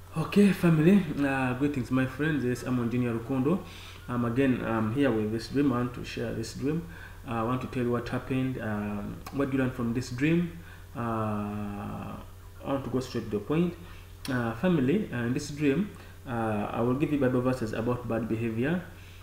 Okay, family, greetings, my friends. Yes, I'm on Junior Rukondo. Again, I'm here with this dream. I want to share this dream. I want to tell you what happened, what you learned from this dream. I want to go straight to the point. Family, in this dream, I will give you Bible verses about bad behavior.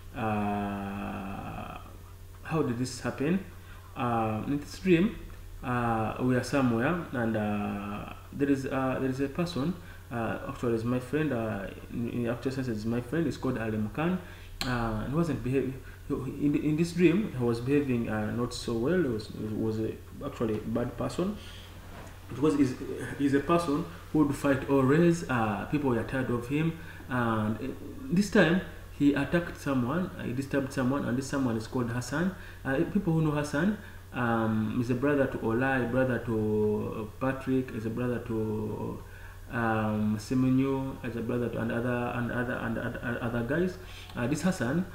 Uh, how did this happen? In this dream, we are somewhere, and there is a person. Actually, is my friend. In actual sense, is my friend. It's called Alim Khan. He wasn't behaving. In this dream, he was behaving not so well. Actually a bad person because he's a person who would fight always. People were tired of him, and this time he attacked someone. He disturbed someone, and this someone is called Hassan. People who know Hassan, is a brother to Olai, brother to Patrick, is a brother to Semenyo, as a brother to and other guys. This Hassan,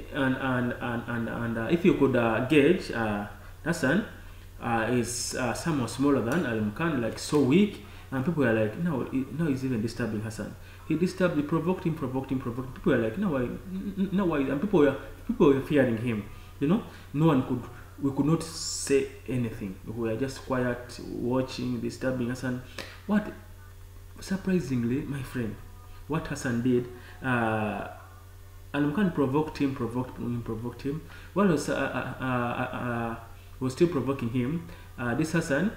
and if you could gauge, Hassan is somewhat smaller than Alim Khan, like so weak, and people are like, no, no, he's even disturbing Hassan. He disturbed, he provoked him, provoked him, provoked him. People are like, no, why, no, why, and people were fearing him. You know, no one could. We could not say anything. We were just quiet, watching, disturbing Hassan. What, surprisingly, my friend, what Hassan did, Alim Khan provoked him. While was still provoking him, this Hassan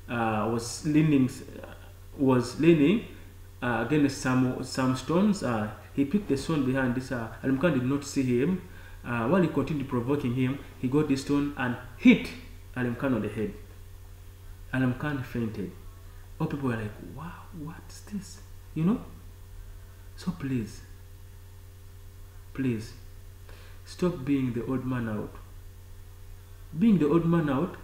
was leaning against some stones. He picked the stone behind this. Alim Khan did not see him. While he continued provoking him, he got the stone and hit Alim Khan on the head. Alim Khan fainted. All people were like, wow, what's this? You know? So please, stop being the old man out. Being the old man out,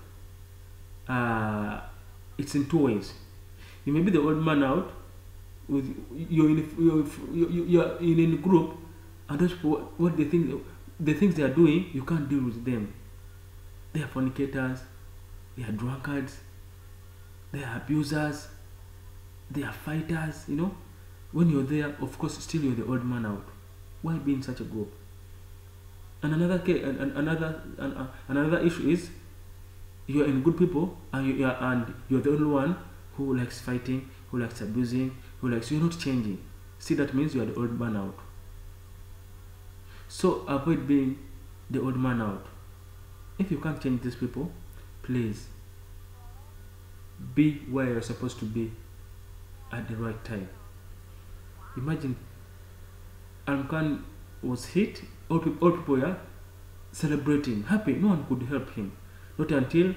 it's in two ways. You may be the old man out with you're in a group, and those people, what they think, the things they are doing, you can't deal with them. They are fornicators, they are drunkards, they are abusers, they are fighters. You know, when you're there, of course, still you're the old man out. Why be in such a group? And another issue is you're in good people, and you're the only one who likes fighting, who likes abusing, who likes, you're not changing. See, that means you are the old man out. So avoid being the old man out. If you can't change these people, please be where you're supposed to be at the right time. Imagine Alim Khan was hit, all people were celebrating, happy, no one could help him. Not until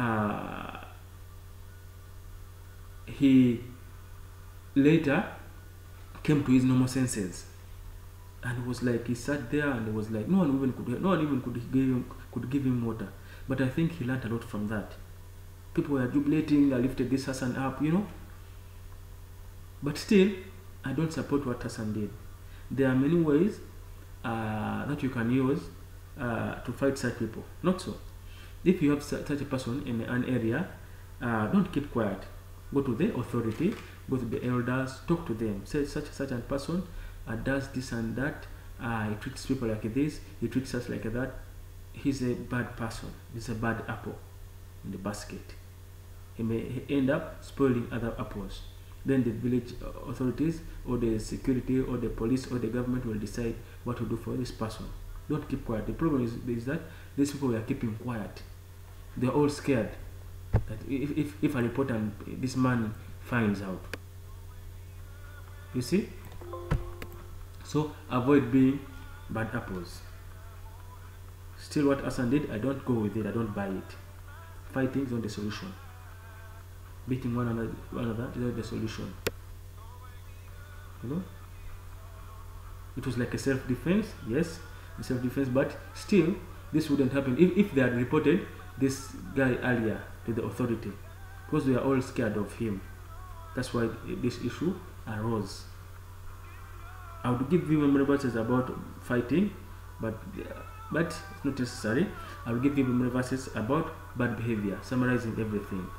he later came to his normal senses. And it was like he sat there and it was like no one even could give him water. But I think he learned a lot from that. People were jubilating, I lifted this Hassan up, you know. But still, I don't support what Hassan did. There are many ways that you can use to fight such people. Not so. If you have such a person in an area, don't keep quiet. Go to the authority, go to the elders, talk to them. Say such a person does this and that. He treats people like this. He treats us like that. He's a bad person. He's a bad apple in the basket. He may end up spoiling other apples. Then the village authorities or the security or the police or the government will decide what to do for this person. Don't keep quiet. The problem is that these people are keeping quiet. They're all scared that if a report and this man finds out. You see? So avoid being bad apples. Still, what Hassan did, I don't go with it. I don't buy it. Fighting is not the solution. Beating one another is not the solution. You know, it was like a self-defense. Yes, a self-defense, but still, this wouldn't happen if they had reported this guy earlier to the authority, because they are all scared of him. That's why this issue arose. I would give you memory verses about fighting, but it's not necessary. I will give you memory verses about bad behavior, summarizing everything.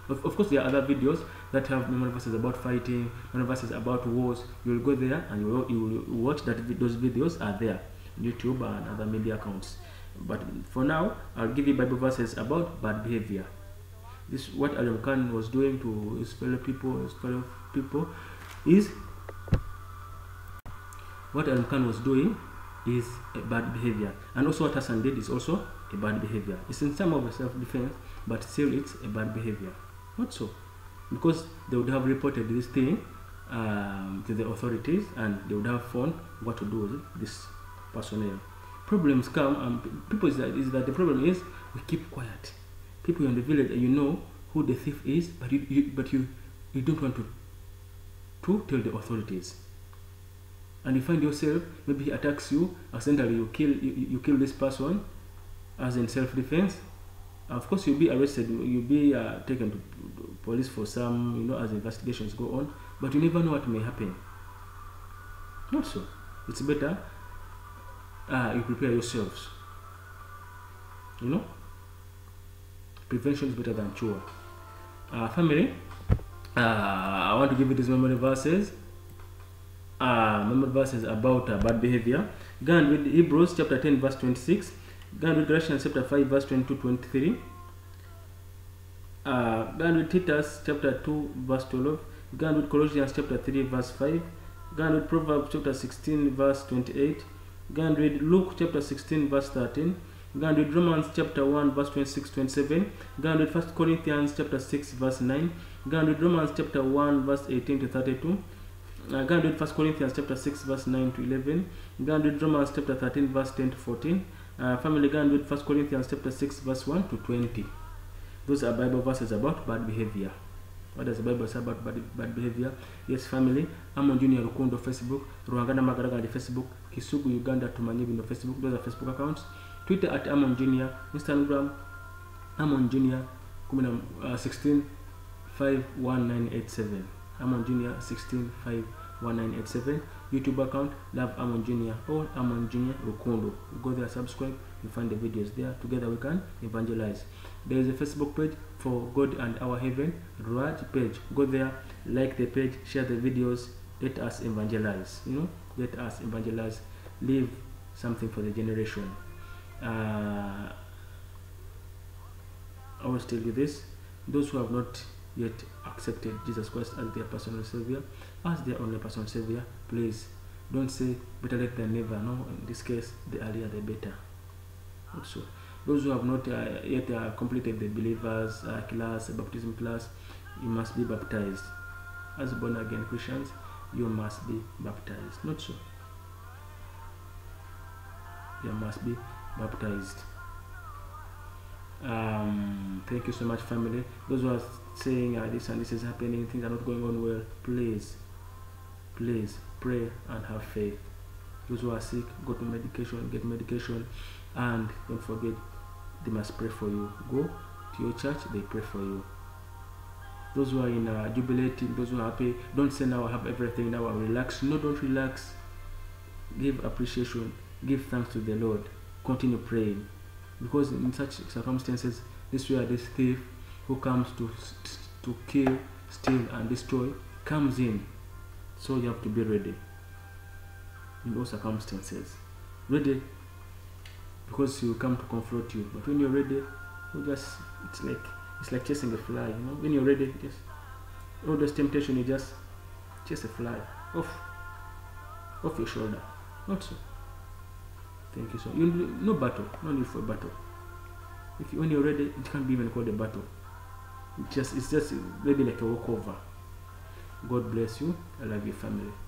Of course, there are other videos that have memory verses about fighting, memory verses about wars. You will go there and you will watch that. Those videos are there on YouTube and other media accounts. But for now, I'll give you Bible verses about bad behavior. This what Adam Khan was doing to his fellow people. Is what Adam Khan was doing is a bad behavior, and also what Hassan did is also a bad behavior. It's in some of the self-defense, but still it's a bad behavior. Not so, because they would have reported this thing to the authorities, and they would have found what to do with this personnel. Problems come, and people is that the problem is we keep quiet. People in the village, you know who the thief is, but you don't want to tell the authorities. And you find yourself, maybe he attacks you, accidentally you kill this person, as in self-defense. Of course, you'll be arrested, you'll be taken to police for some, as investigations go on, but you never know what may happen. Not so. It's better you prepare yourselves. Prevention is better than cure. Family, I want to give you these memory verses. Memory verses about bad behavior. Go and read Hebrews chapter 10 verse 26. Go and read Galatians chapter 5 verse 22-23. Go and read Titus chapter 2 verse 12. Go and read Colossians chapter 3 verse 5. Go and read Proverbs chapter 16 verse 28. Go and read Luke chapter 16 verse 13. Go and read Romans chapter 1 verse 26-27. Go and read 1 Corinthians chapter 6 verse 9. Go and read Romans chapter 1 verse 18-32. Go and read 1 Corinthians chapter 6 verse 9-11. Go and read Romans chapter 13 verse 10-14. Family, go and read 1 Corinthians chapter 6 verse 1-20. Those are Bible verses about bad behavior. What does the Bible say about bad behavior? Yes, family. Amon Junior Rukundo Facebook, Ruangana Magaraga Facebook, Kisugu Uganda Tumanyibino Facebook. Those are Facebook accounts. Twitter at Amon Junior, Instagram Amon Junior 16-51987. Amon Junior 16-51987. YouTube account Love Amon Junior or Amon Junior Rukundo. You go there, subscribe, you find the videos there. Together we can evangelize. There is a Facebook page for God and Our Heaven, Raj page. Go there, like the page, share the videos. Let us evangelize. Let us evangelize. Leave something for the generation. I always tell you this: those who have not yet accepted Jesus Christ as their personal Savior, as their only personal Savior, please don't say better late than never. No, in this case, the earlier the better. Also, those who have not yet completed the believers class, baptism class, you must be baptized. As born again Christians, you must be baptized. Not so. You must be baptized. Thank you so much, family. Those who are saying this and this is happening, things are not going on well, please pray and have faith. Those who are sick, go to medication, get medication, and don't forget, they must pray for you. Go to your church, they pray for you. Those who are in jubilating, those who are happy, don't say now I have everything, now I relax. No, don't relax. Give appreciation, give thanks to the Lord. Continue praying, because in such circumstances, this way this thief who comes to kill, steal, and destroy comes in. So you have to be ready in those circumstances. Ready, because he will come to confront you. But when you're ready, it's like chasing a fly. When you're ready, just all those temptation, you just chase a fly off your shoulder. Not so. Thank you so. No battle, no need for a battle. When you're ready, it can't be even called a battle. It's just maybe like a walkover. God bless you. I love your family.